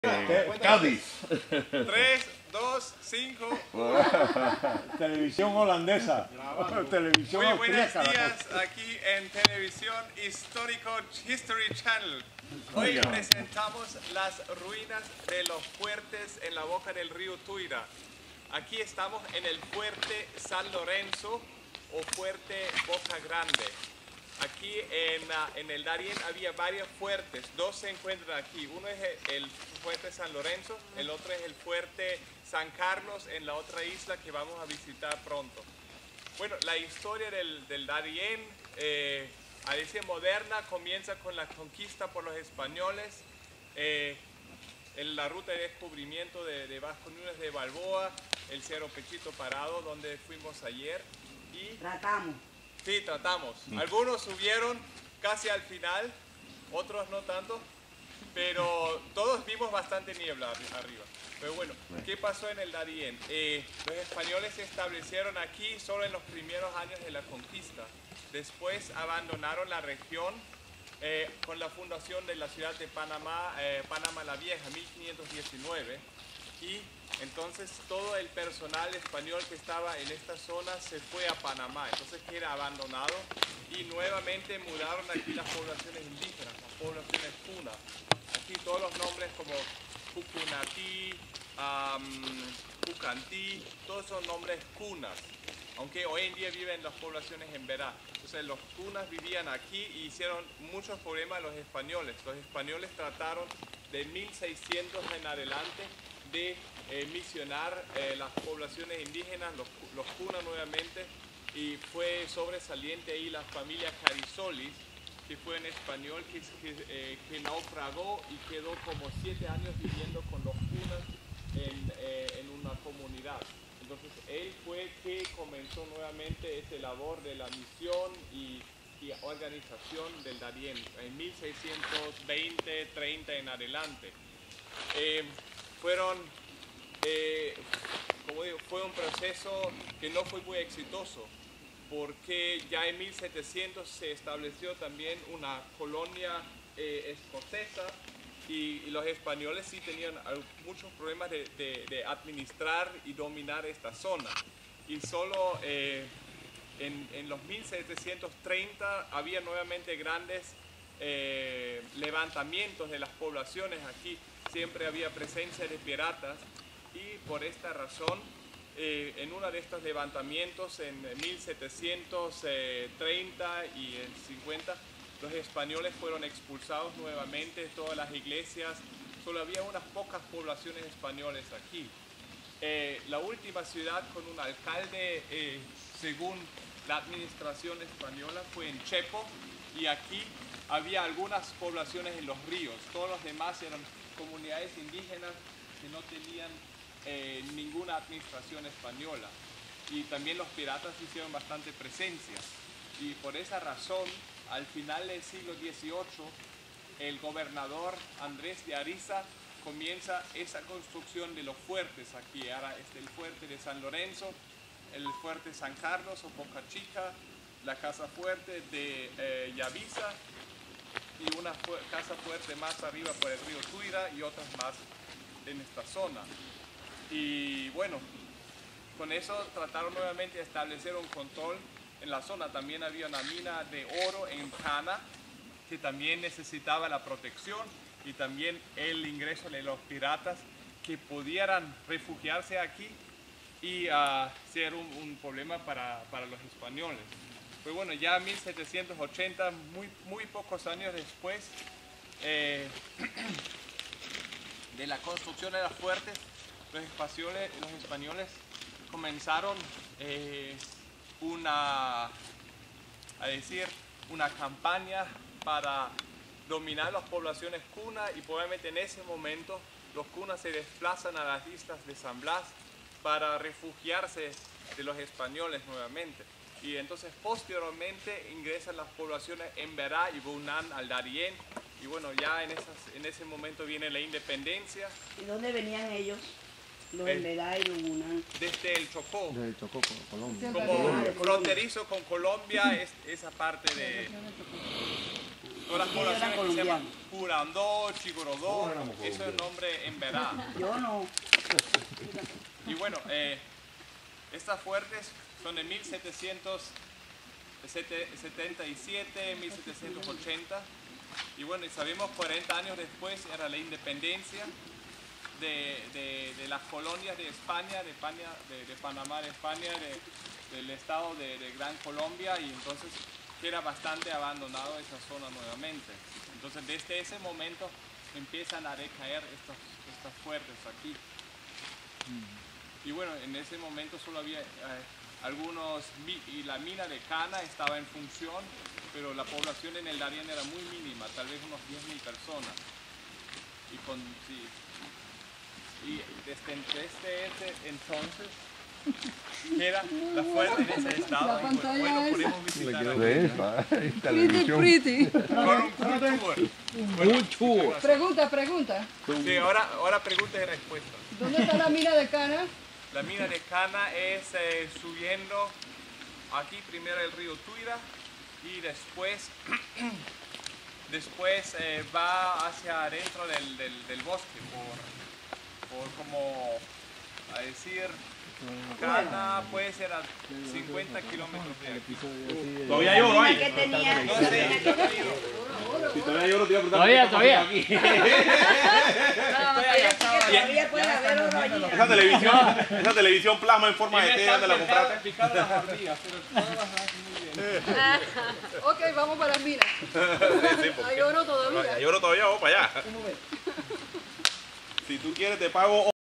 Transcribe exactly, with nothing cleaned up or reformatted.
Eh, Cádiz. tres, dos, cinco. Televisión holandesa. Televisión Muy buenos austríaca. días aquí en Televisión Histórico History Channel. Hoy presentamos las ruinas de los fuertes en la boca del río Tuira. Aquí estamos en el fuerte San Lorenzo o fuerte Boca Grande. Aquí en, uh, en el Darién había varios fuertes, dos se encuentran aquí. Uno es el, el fuerte San Lorenzo, el otro es el fuerte San Carlos en la otra isla que vamos a visitar pronto. Bueno, la historia del, del Darién, eh, a decir moderna, comienza con la conquista por los españoles, eh, en la ruta de descubrimiento de, de Vasco Núñez de Balboa, el Cerro Pechito Parado, donde fuimos ayer. Y Tratamos. Sí, tratamos. Algunos subieron casi al final, otros no tanto, pero todos vimos bastante niebla arriba. Pero bueno, ¿qué pasó en el Darién? Eh, los españoles se establecieron aquí solo en los primeros años de la conquista. Después abandonaron la región eh, con la fundación de la ciudad de Panamá, eh, Panamá la Vieja, mil quinientos diecinueve. Y entonces todo el personal español que estaba en esta zona se fue a Panamá, entonces queda abandonado y nuevamente mudaron aquí las poblaciones indígenas, las poblaciones Puna. Aquí todos los nombres como Pucunatí, um, Pucantí, todos son nombres cunas, aunque hoy en día viven las poblaciones en Verá. Entonces los cunas vivían aquí y hicieron muchos problemas a los españoles. Los españoles trataron de mil seiscientos en adelante de eh, misionar eh, las poblaciones indígenas, los, los cunas nuevamente, y fue sobresaliente ahí la familia Carizolis, que fue en español, que, que, eh, que naufragó y quedó como siete años viviendo con los cunas en, eh, en una comunidad. Entonces él fue que comenzó nuevamente esta labor de la misión y, y organización del Darién en mil seiscientos veinte, treinta en adelante. Eh, Fueron, eh, como digo, fue un proceso que no fue muy exitoso, porque ya en mil setecientos se estableció también una colonia eh, escocesa y, y los españoles sí tenían muchos problemas de, de, de administrar y dominar esta zona. Y solo eh, en, en los mil setecientos treinta había nuevamente grandes eh, levantamientos de las poblaciones aquí. Siempre había presencia de piratas y por esta razón eh, en uno de estos levantamientos en mil setecientos treinta y en cincuenta los españoles fueron expulsados nuevamente de todas las iglesias. Solo había unas pocas poblaciones españoles aquí. Eh, la última ciudad con un alcalde eh, según la administración española fue en Chepo y aquí había algunas poblaciones en los ríos. Todos los demás eran comunidades indígenas que no tenían eh, ninguna administración española, y también los piratas hicieron bastante presencia, y por esa razón al final del siglo dieciocho el gobernador Andrés de Ariza comienza esa construcción de los fuertes aquí. Ahora es el fuerte de San Lorenzo, el fuerte San Carlos o Boca Chica, la casa fuerte de eh, Yavisa y una fu casa fuerte más arriba por el río Tuira y otras más en esta zona. Y bueno, con eso trataron nuevamente de establecer un control en la zona. También había una mina de oro en Cana que también necesitaba la protección y también el ingreso de los piratas que pudieran refugiarse aquí y uh, ser un, un problema para, para los españoles. Pues bueno, ya en mil setecientos ochenta, muy, muy pocos años después eh, de la construcción de las fuertes, los españoles, los españoles comenzaron eh, una, a decir, una campaña para dominar las poblaciones cunas, y probablemente en ese momento los cunas se desplazan a las islas de San Blas para refugiarse de los españoles nuevamente. Y entonces posteriormente ingresan las poblaciones en Verá y Bunán al Darién, y bueno, ya en, esas, en ese momento viene la independencia. ¿Y dónde venían ellos? Los El, en Verá y los Bunán. Desde el Chocó. Desde el Chocó, Colombia. Como fronterizo con Colombia, es, esa parte de... todas las Ellos eran poblaciones que se llaman colombianos. Curandó, Chigorodó, eso es el nombre en verdad. Yo no. Y bueno, eh, estas fuertes son de mil setecientos setenta y siete, mil setecientos ochenta. Y bueno, y sabemos cuarenta años después era la independencia de, de, de las colonias de España, de, España, de, de Panamá, de España, de, del estado de, de Gran Colombia, y entonces queda bastante abandonado esa zona nuevamente. Entonces desde ese momento empiezan a decaer estos, estas fuertes aquí. Y bueno, en ese momento solo había eh, algunos, y la mina de Cana estaba en función, pero la población en el Darién era muy mínima, tal vez unos diez mil personas. Y, con, sí, y desde, desde ese entonces queda la fuerte en ese estado, y bueno, hoy lo podemos visitar aquí. Pretty, pretty. Con un tour. Bueno, Un tour. Pregunta, pregunta. sí, ahora, ahora preguntas y respuestas. ¿Dónde está la mina de Cana? La mina de Cana es eh, subiendo aquí primero el río Tuira y después, después eh, va hacia adentro del, del, del bosque, por, por como a decir, Cana puede ser a cincuenta kilómetros de aquí. Todavía lloro ahí. Que tenía, No sé, yo no he ido. Si todavía lloro, te iba a preguntar. Todavía, qué está todavía. pasando aquí. todavía puede haber oro allí. Esa televisión, esa televisión plasma en forma de T, ¿dónde la compraste? Picado las hormigas, pero todas las hacen muy bien. Ok, vamos para la mina. Sí, sí, Hay oro todavía. Lloro todavía, vamos para allá. Si tú quieres, te pago.